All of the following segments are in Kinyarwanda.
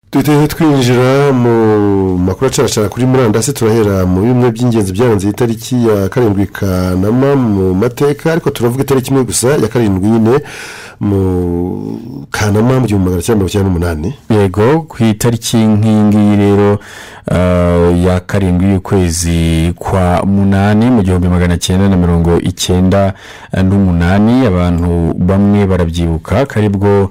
twinjira mu makuru acarashara kuri murandasi turahera mu bimwe by'ingenzi byaranze itariki ya 7 Kanama mu mateka ariko turavuga itariki imwe gusa ya 7 nyine mu Kanama mu 1998. Yego ku itariki nk'ingi rero ya 7 y'ukwezi kwa 8 mu 1998 abantu bamwe barabyibuka karibwo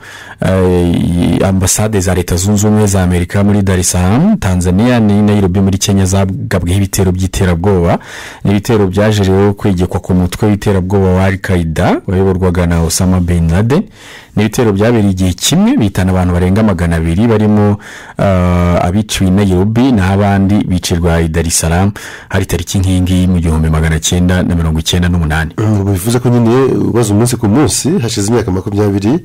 ambasade za Leta Zunze Ubumwe za Amerika muri Dar es Salaam, Tanzania ni Nairobi muri Kenya zagabweho ibitero by'iterabwoba. Ni ibitero byaje rero kwegekwa ku mutwe w'iterabwoba wa Al-Qaeda wayoborwaga na Osama bin Laden. Ni ibitero byabereye igihe kimwe bitana abantu barenga 200 barimo abiciwe Nairobi n'abandi bicirwa i Dar es Salaam hari tariki nk'ingi mu 1998. Bivuze ko nyine ubaza umunsi ku munsi hashize imyaka 26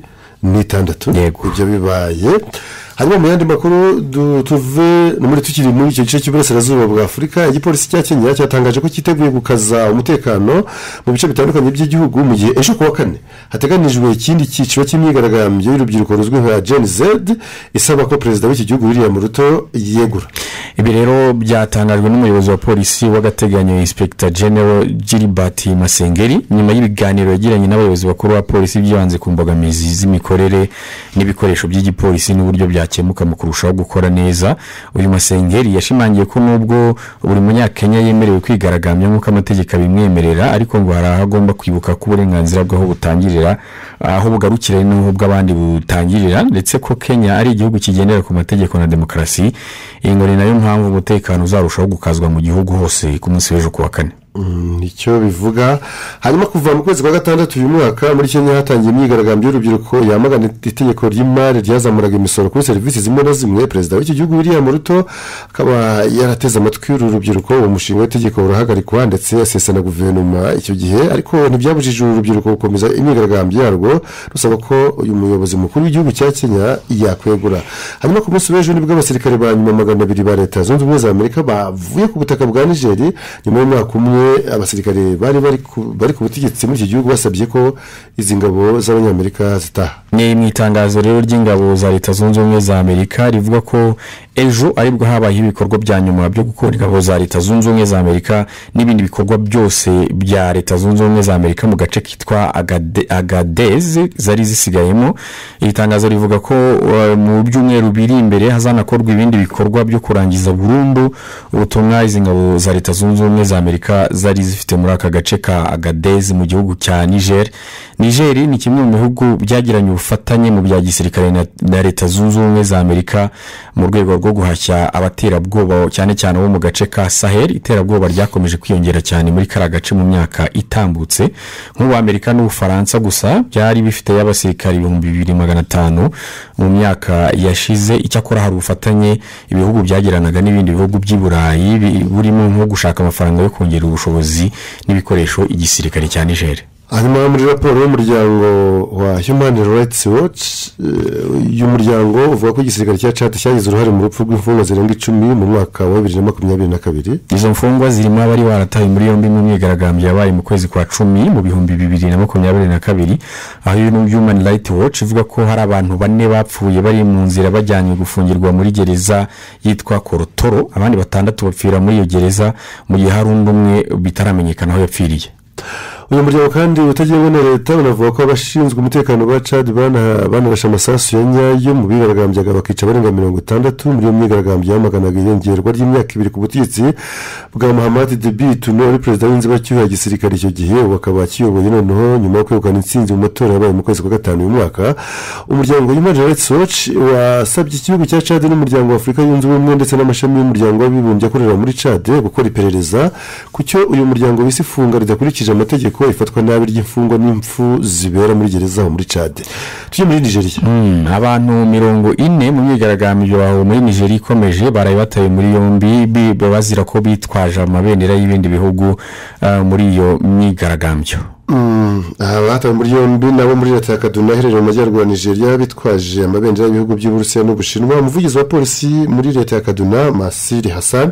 ibyo bibaye. Hanyuma mu yandi makuru tuve muri tukiri muri icyo gice cy'uburasirazuba bwa Afurika, igipolisi cya Kenya cyatangaje ko cyiteguye gukaza umutekano mu bice bitandukanye by'igihugu mu gihe ejo kuwa 4 hateganijwe ikindi cyiciro cy'imyigaragambyo y'urubyiruko ruzwi nka Gen Z isaba ko perezida w'iki gihugu William Ruto yegura. Ibi rero byatangajwe n'umuyobozi wa polisi w'agateganyo Inspector General Gilbert Masengeri nyuma y'ibiganiro yagiranye n'abayobozi bakuru ba polisi byibanze ku mbogamizi z'imikorere n'ibikoresho by'igipolisi n'uburyo byakemuka mu kurushaho gukora neza. Uyu Masengeri yashimangiye ko nubwo buri munyakenya yemerewe kwigaragambya nk'uko amategeko abimwemerera ariko ngo hari agomba kwibuka ko uburenganzira bwaho butangirira aho bugarukira n'ubwo abandi butangirira, ndetse ko Kenya ari igihugu kigendera ku mategeko na demokarasi. Iyi ngo ni nayo mpamvu umutekano uzarushaho gukazwa mu gihugu hose ku munsi w'ejo kuwa 4. Nicyo bivuga. Hanyuma kuva mu kwezi kwa 6 uyu mwaka muri Kenya hatangiye imyigaragambyo y'urubyiruko yamagana itegeko ry'imari ryazamuraga imisoro kuri serivisi zimwe na zimwe. Perezida w'iki gihugu William Ruto akaba yarateze amatwi urubyiruko. Uwo mushinga w'itegeko urahagarikwa ndetse asesa na guverinoma icyo gihe, ariko ntibyabujije urubyiruko gukomeza imyigaragambyo yarwo rusaba ko uyu muyobozi mukuru w'igihugu cya Kenya yakwegura. Hanyuma ku munsi w'ejo nibwo abasirikare ba nyuma 200 ba Leta Zunze Ubumwe za Amerika bavuye ku butaka bwa Niger nyuma y'umwaka umwe. Abasirikare bari ku butegetsi muri iki gihugu basabye ko izi ngabo z'abanyamerika zitaha. Ni mu itangazo rero ry'ingabo za Leta Zunze Ubumwe za Amerika rivuga ko ejo aribwo habaye ibikorwa bya nyuma byo gukora ingabo za Leta Zunze Ubumwe za Amerika n'ibindi bikorwa byose bya Leta Zunze Ubumwe za Amerika mu gace kitwa Agadez zari zisigayemo. Iri tangazo rivuga ko mu byumweru biri imbere hazanakorwa ibindi bikorwa byo kurangiza burundu ubutumwa izi ngabo za Leta Zunze Ubumwe za Amerika zari zifite muri aka gace ka Agadez mu gihugu cya Niger. Niger ni kimwe mu bihugu byagiranye ubufatanye mu bya gisirikare na Leta Zunze Ubumwe za Amerika mu rwego rwo guhashya abaterabwoba cyane cyane bo mu gace ka Sahel. Iterabwoba ryakomeje kwiyongera cyane muri kara gace mu myaka itambutse. Nk'ubu Amerika n'Ubufaransa gusa byari bifite y'abasirikare 2500 mu myaka yashize. Icyakora hari ubufatanye ibihugu byagiranaga n'ibindi bihugu by'i Burayi burimo nko gushaka amafaranga yo kongera ubushobozi n'ibikoresho igisirikare cya Niger. Hanyuma muri raporo y'umuryango wa Human Rights Watch y'umuryango uvuga ko igisirikare cya Chad cyagize uruhare mu rupfu rw'imfungwa zirenga 10 mu mwaka wa 2022. Izo mfungwa zirimo abari warataye muri yombi mu myigaragambyo yabaye mu kwezi kwa 10 mu 2022. Aho Human Rights Watch ivuga ko hari abantu 4 bapfuye bari mu nzira bajyanye gufungirwa muri gereza yitwa Korotoro, abandi 6 bapfira muri iyo gereza mu gihe hari undi umwe bitaramenyekana aho yapfiriye. Uyu muryango kandi utagiye na leta banavuga ko abashinzwe umutekano ba Chad banarashe amasasu ya nyayo mu bigaragambyaga bakica barenga 60 muri iyo myigaragambyo yamaganaga iyongerwa ry'imyaka 2 ku butegetsi bwa Mohamed Deby Itno ari perezida w'inzibacyuho ya gisirikare icyo gihe bakaba kiyoboye noneho nyuma yo kwegukana intsinzi mu matora yabaye mu kwezi kwa 5 uyu mwaka. Umuryango Human Rights Watch wasabye igihugu cya Chad n'umuryango wa Afurika yunze ubumwe ndetse n'amashami y'umuryango w'abibumbye akorera muri Chad gukora iperereza ku cyo uyu muryango wisifunga ridakurikije amategeko ifatwa nabi ry'imfungwa n'impfu zibera muri gereza muri Chad. Tujye muri Nigeria. Abantu 40 mu myigaragambyo baho muri Nigeria ikomeje baraye bataye muri yombi bazira ko bitwaje amabendera y'ibindi bihugu muri iyo myigaragambyo. Abatawe muri yombi nabo muri Leta ya Kaduna iherereye mu majyaruguru ya Nigeria bitwaje amabendera y'ibihugu by'Uburusiya n'Ubushinwa. Umuvugizi wa polisi muri Leta ya Kaduna Masiri Hassan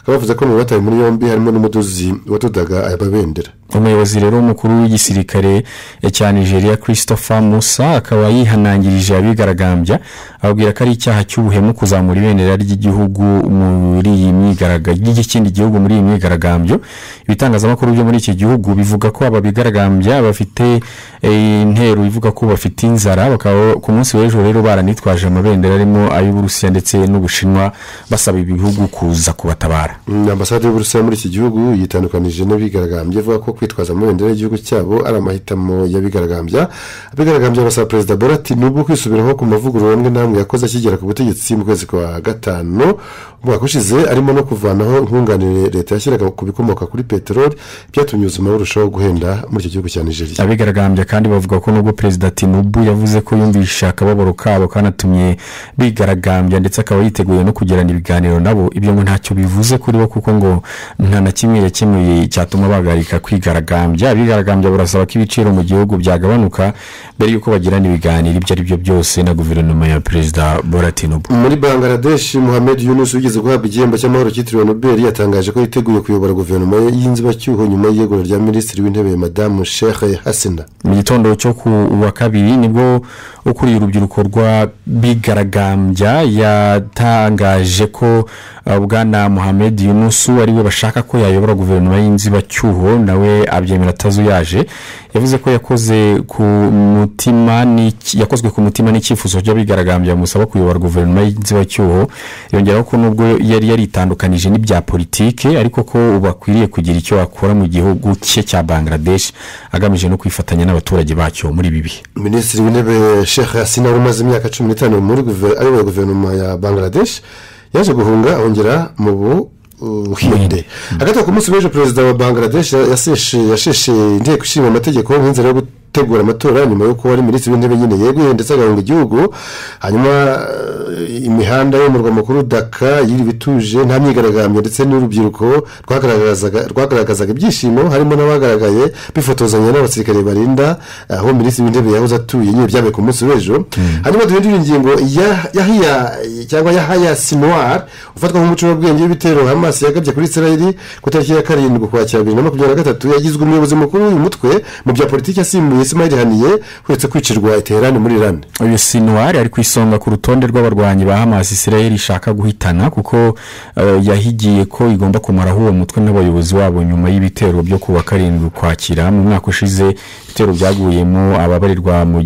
bavuze ko mu batawe muri yombi harimo n'umudozi wadodaga aya mabendera. umuyobozi rero w'umukuru w'igisirikare cya Nigeria Christopher Musa akaba yihanangirije abigaragambya ababwira ko ari icyaha cy'ubuhemu kuzamura ibendera ry'igihugu muri iyi myigaragambyo y'ikindi gihugu muri iyi myigaragambyo. Ibitangazamakuru byo muri iki gihugu bivuga ko aba bigaragambya bafite intero ivuga ko bafite inzara, bakaba ku munsi w'ejo rero baranitwaje amabendera arimo ay'Uburusiya ndetse n'Ubushinwa basaba ibihugu kuza kubatabara. Ambasade y'Uburusiya muri iki gihugu yitandukanije n'abigaragambya ivuga ko kwitwaza amabendera y'igihugu cyabo ari amahitamo y'abigaragambya. Abigaragambya basaba Perezida Bola Tinubu kwisubiraho ku mavugurura amwe n'amwe yakoze akigera ku butegetsi mu kwezi kwa gatanu umwaka ushize, arimo no kuvanaho nkunganire leta yashyiraga ku bikomoka kuri peteroli, byatumye ubuzima burushaho guhenda muri icyo gihugu cya Nigeria. Abigaragambya kandi bavuga ko nubwo Perezida Tinubu yavuze ko yumvisha akababaro kabo kanatumye bigaragambya ndetse akaba yiteguye no kugirana ibiganiro nabo, ibyo ngo ntacyo bivuze kuri bo kuko ngo nta na kimwe cyatuma bahagarika kwigaragambya. Abigaragambya barasaba ko ibiciro mu gihugu byagabanuka mbere y'uko bagirana ibiganiro ibyo ari byo byose na guverinoma ya Perezida Bola Tinubu. Muri Bangladesh, Mohamed Yunus ugeze guhabwa igihembo cy'amahoro cyitiriwe Nobel yatangaje ko yiteguye kuyobora guverinoma y'inzibacyuho nyuma y'iyegura rya minisitiri w'intebe Madamu Sheikh Hasina. Mu gitondo cyo ku wa kabiri nibwo ukuriye urubyiruko rwa bigaragambya yatangaje ko bwana Mohamed Yunus ari we bashaka ko yayobora guverinoma y'inzibacyuho, nawe abyemera atazuyaje. Yavuze ko yakozwe ku mutima n'icyifuzo cy'abigaragambya musaba kuyobora guverinoma y'inzibacyuho. Yongeraho ko nubwo yari yaritandukanije n'ibya politike ariko ko bakwiriye kugira icyo akora mu gihugu cye cya Bangladesh agamije no kwifatanya n'abaturage bacyo muri ibi bihe. Minisitiri w'intebe Sheikh Hasina umaze imyaka 15 muri guverinoma ya Bangladesh yaje guhunga ongera mu Buhinde. Hagati ku munsi w'ejo Perezida wa Bangladesh yasheshe inteko ishinga amategeko nk'inzira yo gutegura amatora nyuma y'uko wari minisitiri w'intebe nyine yeguye ndetse agahunga igihugu. Hanyuma imihanda yo mu murwa mukuru Dhaka yiri bituje, nta myigaragambyo ndetse n'urubyiruko rwagaragazaga ibyishimo, harimo n'abagaragaye bifotozanya n'abasirikare barinda aho minisitiri w'intebe yahoze atuye nyine byabaye ku munsi w'ejo. Hanyuma duhindura ingingo Yahya Sinwar ufatwa nk'umucurabwenge w'ibitero Hamas yagabye kuri Israel ku tariki ya 7 Ukwakira 2023 yagizwe umuyobozi mukuru w'uyu mutwe mu bya politiki asimbuye Ismail Haniyeh uretse kwicirwa Tehran muri Iran. Uyu Sinwar ari ku isonga ku rutonde rw'abarwanyi ba Hamas Israel ishaka guhitana kuko yahigiye ko igomba kumaraho uwo mutwe n'abayobozi wabo nyuma y'ibitero byo kuwa 7 Ukwakira mu mwaka ushize. Ibitero byaguyemo ababarirwa mu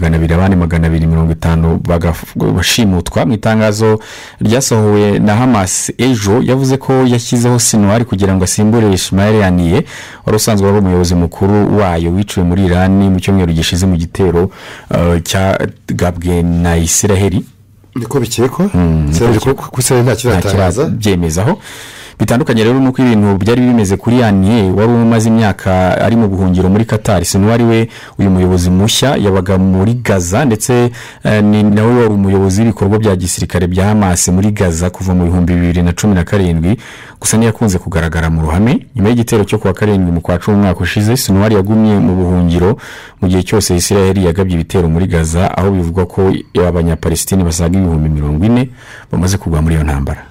250 bashimutwa. Mu itangazo ryasohowe na Hamas ejo yavuze ko yashyizeho Sinwar kugira ngo asimbure Ismail Haniyeh wari usanzwe ari umuyobozi mukuru wayo wiciwe muri Iran mu cyumweru gishize mu gitero cyagabwe na Israel. Niko bikekwa Israel nta kiratangaza byemezaho. Bitandukanye rero nuko ibintu byari bimeze kuri Haniyeh wari umaze imyaka ari mu buhungiro muri Qatar. Sinwar we uyu muyobozi mushya yabaga muri Gaza ndetse ni nawe wari umuyobozi w'ibikorwa bya gisirikare bya Hamas muri Gaza kuva mu 2017. Gusa niyakunze kugaragara mu ruhame nyuma y'igitero cyo kuwa 7 mu kwa 10 umwaka ushize. Sinwar yagumye mu buhungiro mu gihe cyose Israel yagabye ibitero muri Gaza, aho bivugwa ko abanyapalestine basaga 40,000 bamaze kugwa muri iyo ntambara.